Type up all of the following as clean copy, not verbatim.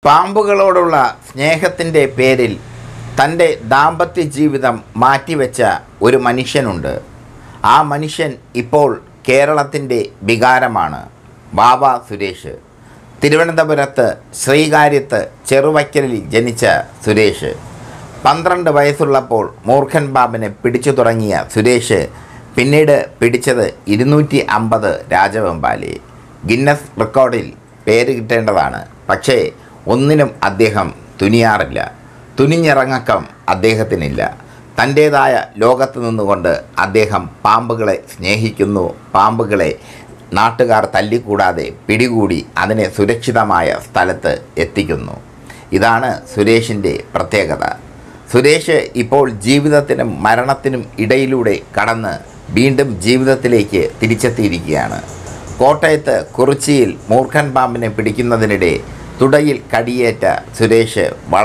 പാമ്പുകളോടുള്ള സ്നേഹത്തിൻ്റെ പേരിൽ തൻ്റെ ദാമ്പത്യ ജീവിതം മാറ്റിവെച്ച ഒരു മനുഷ്യനുണ്ട്. ആ മനുഷ്യൻ ഇപ്പോൾ കേരളത്തിൻ്റെ വികാരമാണ്. വാവാസുരേഷ്. തിരുവനന്തപുരത്ത് ശ്രീകാര്യത്ത് ചെറുവയ്ക്കലിൽ ജനിച്ച സുരേഷ് 12 വയസ്സുള്ളപ്പോൾ മൂർഖൻ പാമ്പിനെ പിടിച്ചു തുടങ്ങിയ സുരേഷ് പിന്നീട് പിടിച്ചത് 250 രാജവെമ്പാലയെ. ഗിന്നസ് റെക്കോർഡിൽ പേര് കിട്ടേണ്ടതാണ്. പക്ഷേ ഒന്നിനും അദ്ദേഹം തുനിയാറില്ല. തുനിഞ്ഞിറങ്ങക്കം അദ്ദേഹത്തിനില്ല. തൻ്റേതായ ലോകത്ത് നിന്നുകൊണ്ട് അദ്ദേഹം പാമ്പുകളെ സ്നേഹിക്കുന്നു. പാമ്പുകളെ നാട്ടുകാർ തല്ലിക്കൂടാതെ പിടികൂടി അതിനെ സുരക്ഷിതമായ സ്ഥലത്ത് എത്തിക്കുന്നു. ഇതാണ് സുരേഷിൻ്റെ പ്രത്യേകത. സുരേഷ് ഇപ്പോൾ ജീവിതത്തിനും മരണത്തിനും ഇടയിലൂടെ കടന്ന് വീണ്ടും ജീവിതത്തിലേക്ക് തിരിച്ചെത്തിയിരിക്കുകയാണ്. കോട്ടയത്ത് കുറിച്ചിയിൽ മൂർഖൻ പാമ്പിനെ പിടിക്കുന്നതിനിടെ തുടയിൽ കടിയേറ്റ സുരേഷ്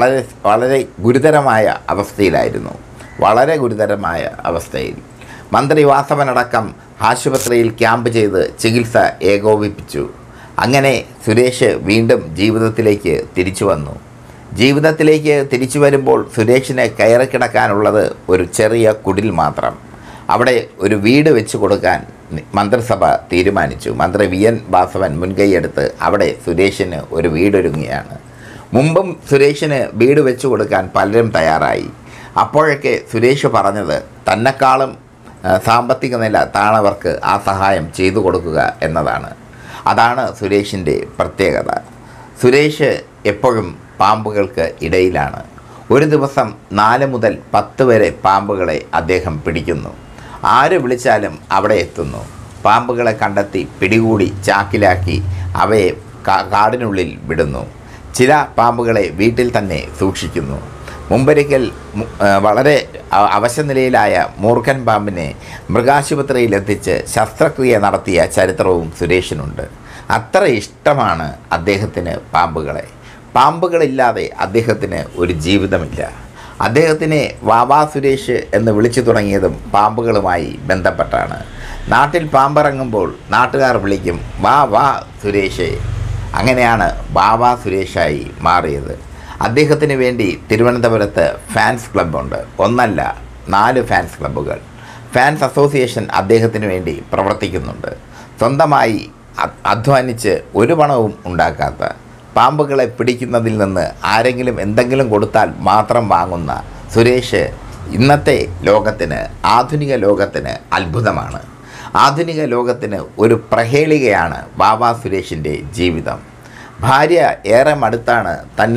വളരെ ഗുരുതരമായ അവസ്ഥയിലായിരുന്നു. വളരെ ഗുരുതരമായ അവസ്ഥയിൽ മന്ത്രി വാസവനടക്കം ആശുപത്രിയിൽ ക്യാമ്പ് ചെയ്ത് ചികിത്സ ഏകോപിപ്പിച്ചു. അങ്ങനെ സുരേഷ് വീണ്ടും ജീവിതത്തിലേക്ക് തിരിച്ചു വന്നു. ജീവിതത്തിലേക്ക് തിരിച്ചു വരുമ്പോൾ സുരേഷിന് കയറി കിടക്കാനുള്ളത് ഒരു ചെറിയ കുടിൽ മാത്രം. അവിടെ ഒരു വീട് വെച്ച് കൊടുക്കാൻ മന്ത്രിസഭ തീരുമാനിച്ചു. മന്ത്രി വി.എൻ. വാസവൻ മുൻകൈയെടുത്ത് അവിടെ സുരേഷിന് ഒരു വീടൊരുങ്ങുകയാണ്. മുമ്പും സുരേഷിന് വീട് വെച്ച് കൊടുക്കാൻ പലരും തയ്യാറായി. അപ്പോഴൊക്കെ സുരേഷ് പറഞ്ഞത് തന്നെക്കാളും സാമ്പത്തിക നില താണവർക്ക് ആ സഹായം ചെയ്തു കൊടുക്കുക എന്നതാണ്. അതാണ് സുരേഷിൻ്റെ പ്രത്യേകത. സുരേഷ് എപ്പോഴും പാമ്പുകൾക്ക് ഇടയിലാണ്. ഒരു ദിവസം 4 മുതൽ 10 വരെ പാമ്പുകളെ അദ്ദേഹം പിടിക്കുന്നു. ആര് വിളിച്ചാലും അവിടെ എത്തുന്നു. പാമ്പുകളെ കണ്ടെത്തി പിടികൂടി ചാക്കിലാക്കി അവയെ കാടിനുള്ളിൽ വിടുന്നു. ചില പാമ്പുകളെ വീട്ടിൽ തന്നെ സൂക്ഷിക്കുന്നു. മുമ്പൊരിക്കൽ വളരെ അവശനിലയിലായ മൂർഖൻ പാമ്പിനെ മൃഗാശുപത്രിയിലെത്തിച്ച് ശസ്ത്രക്രിയ നടത്തിയ ചരിത്രവും സുരേഷിനുണ്ട്. അത്ര ഇഷ്ടമാണ് അദ്ദേഹത്തിന് പാമ്പുകളെ. പാമ്പുകളില്ലാതെ അദ്ദേഹത്തിന് ഒരു ജീവിതമില്ല. അദ്ദേഹത്തിനെ വാവാസുരേഷ് എന്ന് വിളിച്ചു തുടങ്ങിയതും പാമ്പുകളുമായി ബന്ധപ്പെട്ടാണ്. നാട്ടിൽ പാമ്പിറങ്ങുമ്പോൾ നാട്ടുകാർ വിളിക്കും വാ വാ സുരേഷേ. അങ്ങനെയാണ് വാവാസുരേഷായി മാറിയത്. അദ്ദേഹത്തിന് വേണ്ടി തിരുവനന്തപുരത്ത് ഫാൻസ് ക്ലബ്ബുണ്ട്. 1 അല്ല 4 ഫാൻസ് ക്ലബ്ബുകൾ. ഫാൻസ് അസോസിയേഷൻ അദ്ദേഹത്തിന് വേണ്ടി പ്രവർത്തിക്കുന്നുണ്ട്. സ്വന്തമായി അധ്വാനിച്ച് ഒരു പണവും ഉണ്ടാക്കാത്ത, പാമ്പുകളെ പിടിക്കുന്നതിൽ നിന്ന് ആരെങ്കിലും എന്തെങ്കിലും കൊടുത്താൽ മാത്രം വാങ്ങുന്ന സുരേഷ് ഇന്നത്തെ ലോകത്തിന്, ആധുനിക ലോകത്തിന് അത്ഭുതമാണ്. ആധുനിക ലോകത്തിന് ഒരു പ്രഹേളികയാണ് വാവാസുരേഷിൻ്റെ ജീവിതം. ഭാര്യ ഏറെ മടുത്താണ്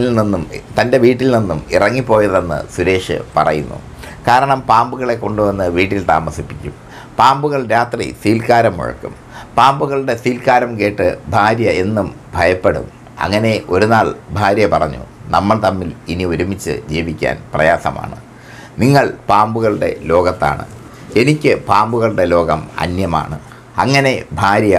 തൻ്റെ വീട്ടിൽ നിന്നും ഇറങ്ങിപ്പോയതെന്ന് സുരേഷ് പറയുന്നു. കാരണം പാമ്പുകളെ കൊണ്ടുവന്ന് വീട്ടിൽ താമസിപ്പിക്കും. പാമ്പുകൾ രാത്രി സീൽക്കാരം മുഴക്കും. പാമ്പുകളുടെ സീൽക്കാരം കേട്ട് ഭാര്യ എന്നും ഭയപ്പെടും. അങ്ങനെ ഒരു നാൾ ഭാര്യ പറഞ്ഞു, നമ്മൾ തമ്മിൽ ഇനി ഒരുമിച്ച് ജീവിക്കാൻ പ്രയാസമാണ്. നിങ്ങൾ പാമ്പുകളുടെ ലോകത്താണ്, എനിക്ക് പാമ്പുകളുടെ ലോകം അന്യമാണ്. അങ്ങനെ ഭാര്യ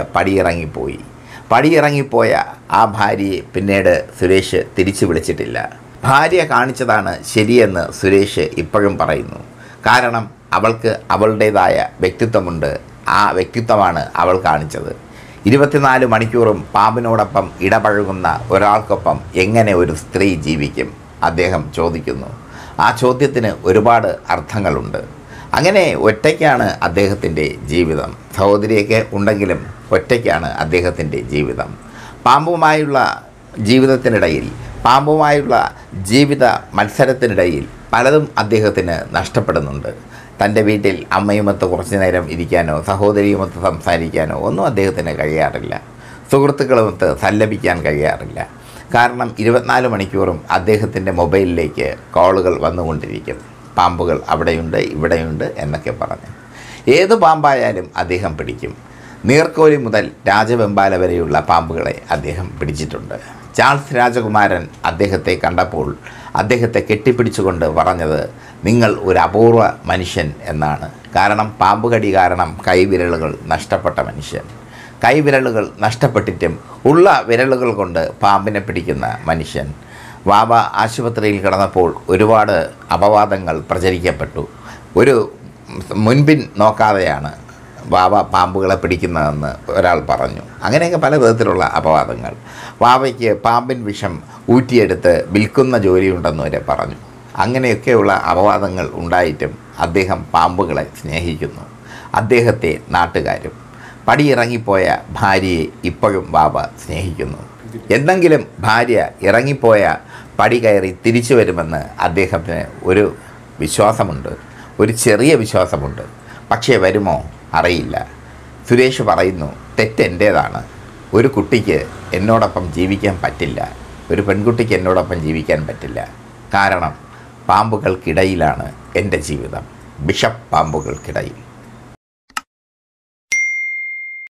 പടിയിറങ്ങിപ്പോയ ആ ഭാര്യയെ പിന്നീട് സുരേഷ് തിരിച്ചു വിളിച്ചിട്ടില്ല. ഭാര്യ കാണിച്ചതാണ് ശരിയെന്ന് സുരേഷ് ഇപ്പോഴും പറയുന്നു. കാരണം അവൾക്ക് അവളുടേതായ വ്യക്തിത്വമുണ്ട്. ആ വ്യക്തിത്വമാണ് അവൾ കാണിച്ചത്. 24 മണിക്കൂറും പാമ്പിനോടൊപ്പം ഇടപഴകുന്ന ഒരാൾക്കൊപ്പം എങ്ങനെ ഒരു സ്ത്രീ ജീവിക്കും? അദ്ദേഹം ചോദിക്കുന്നു. ആ ചോദ്യത്തിന് ഒരുപാട് അർത്ഥങ്ങളുണ്ട്. അങ്ങനെ ഒറ്റയ്ക്കാണ് അദ്ദേഹത്തിൻ്റെ ജീവിതം. സഹോദരിയൊക്കെ ഉണ്ടെങ്കിലും ഒറ്റയ്ക്കാണ് അദ്ദേഹത്തിൻ്റെ ജീവിതം. പാമ്പുമായുള്ള ജീവിതത്തിനിടയിൽ, പാമ്പുമായുള്ള ജീവിത മത്സരത്തിനിടയിൽ പലതും അദ്ദേഹത്തിന് നഷ്ടപ്പെടുന്നുണ്ട്. തൻ്റെ വീട്ടിൽ അമ്മയുമൊത്ത് കുറച്ച് നേരം ഇരിക്കാനോ സഹോദരിയുമൊത്ത് സംസാരിക്കാനോ ഒന്നും അദ്ദേഹത്തിന് കഴിയാറില്ല. സുഹൃത്തുക്കളുമൊത്ത് സല്ലപിക്കാൻ കഴിയാറില്ല. കാരണം 24 മണിക്കൂറും അദ്ദേഹത്തിൻ്റെ മൊബൈലിലേക്ക് കോളുകൾ വന്നുകൊണ്ടിരിക്കും. പാമ്പുകൾ അവിടെയുണ്ട് ഇവിടെയുണ്ട് എന്നൊക്കെ പറഞ്ഞ്. ഏത് പാമ്പായാലും അദ്ദേഹം പിടിക്കും. നീർക്കോലി മുതൽ രാജവെമ്പാല വരെയുള്ള പാമ്പുകളെ അദ്ദേഹം പിടിച്ചിട്ടുണ്ട്. ചാൾസ് രാജകുമാരൻ അദ്ദേഹത്തെ കണ്ടപ്പോൾ അദ്ദേഹത്തെ കെട്ടിപ്പിടിച്ചുകൊണ്ട് പറഞ്ഞത്, നിങ്ങൾ ഒരു അപൂർവ മനുഷ്യൻ എന്നാണ്. കാരണം പാമ്പുകടി കാരണം കൈവിരലുകൾ നഷ്ടപ്പെട്ട മനുഷ്യൻ. കൈവിരലുകൾ നഷ്ടപ്പെട്ടിട്ടും ഉള്ള വിരലുകൾ കൊണ്ട് പാമ്പിനെ പിടിക്കുന്ന മനുഷ്യൻ. വാവ ആശുപത്രിയിൽ കിടന്നപ്പോൾ ഒരുപാട് അപവാദങ്ങൾ പ്രചരിക്കപ്പെട്ടു. ഒരു മുൻപിൻ നോക്കാതെയാണ് വാവ പാമ്പുകളെ പിടിക്കുന്നതെന്ന് ഒരാൾ പറഞ്ഞു. അങ്ങനെയൊക്കെ പല വിധത്തിലുള്ള അപവാദങ്ങൾ. വാവയ്ക്ക് പാമ്പിൻ വിഷം ഊറ്റിയെടുത്ത് വിൽക്കുന്ന ജോലിയുണ്ടെന്ന് വരെ പറഞ്ഞു. അങ്ങനെയൊക്കെയുള്ള അപവാദങ്ങൾ ഉണ്ടായിട്ടും അദ്ദേഹം പാമ്പുകളെ സ്നേഹിക്കുന്നു. അദ്ദേഹത്തെ നാട്ടുകാരും. പടിയിറങ്ങിപ്പോയ ഭാര്യയെ ഇപ്പോഴും വാവ സ്നേഹിക്കുന്നു. എന്തെങ്കിലും ഭാര്യ ഇറങ്ങിപ്പോയ പടി കയറി തിരിച്ചു വരുമെന്ന് അദ്ദേഹത്തിന് ഒരു വിശ്വാസമുണ്ട്, ഒരു ചെറിയ വിശ്വാസമുണ്ട്. പക്ഷേ വരുമോ അറിയില്ല. സുരേഷ് പറയുന്നു, തെറ്റെൻ്റേതാണ്. ഒരു കുട്ടിക്ക് എന്നോടൊപ്പം ജീവിക്കാൻ പറ്റില്ല, ഒരു പെൺകുട്ടിക്ക് എന്നോടൊപ്പം ജീവിക്കാൻ പറ്റില്ല. കാരണം പാമ്പുകൾക്കിടയിലാണ് എൻ്റെ ജീവിതം, ബിഷപ്പ് പാമ്പുകൾക്കിടയിൽ.